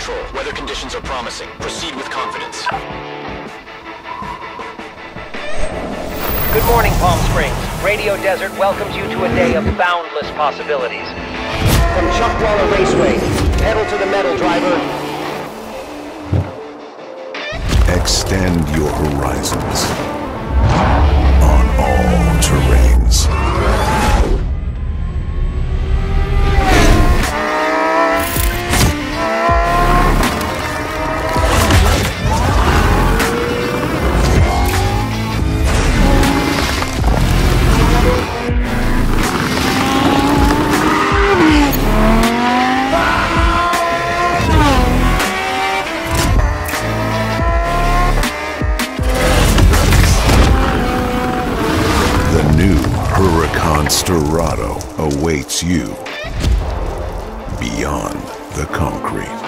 control. Weather conditions are promising. Proceed with confidence. Good morning, Palm Springs. Radio Desert welcomes you to a day of boundless possibilities. From Chuckwalla Raceway, pedal to the metal, driver. Extend your horizons on all terrains. Huracán Sterrato awaits you beyond the concrete.